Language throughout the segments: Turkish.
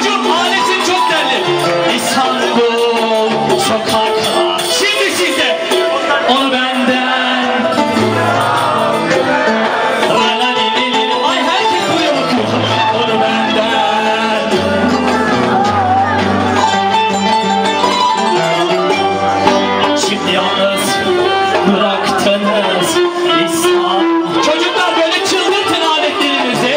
Maymuncuğum aletin çok derli. İstanbul sokaklar. Şimdi size onu benden. Ay herkes buraya bakıyor. Onu benden. Şimdi yalnız bıraktınız İstanbul. Çocuklar böyle çıldırtın aletlerinizi.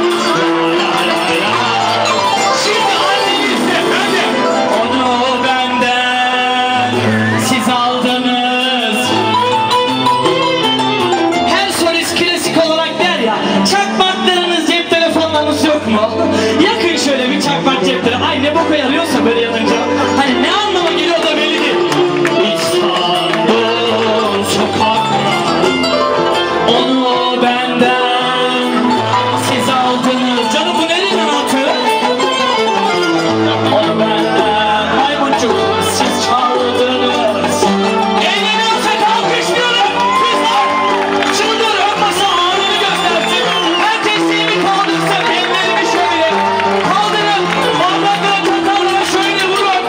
Şimdi annenizle hadi. Onu benden siz aldınız. Her solist klasik olarak der ya, çakmaklarınız, cep telefonlarınız yok mu? Yakın şöyle bir çakmak cepleri. Ay ne boka yarıyorsa böyle yanınca. Hani ne anlama geliyor da belli değil. İstanbul sokaklar. Onu benden siz aldınız. Canım bu nerenin altı? Onu benden maymuncuk siz çaldınız. Eğleniyorsak alkışlıyorum kızlar. Çıldırın masa ağrını göstersin. Herkes elini kaldırsın. Ellerini şöyle kaldırın. Parmakları tatarlara şöyle vurun.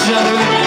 alkışlar.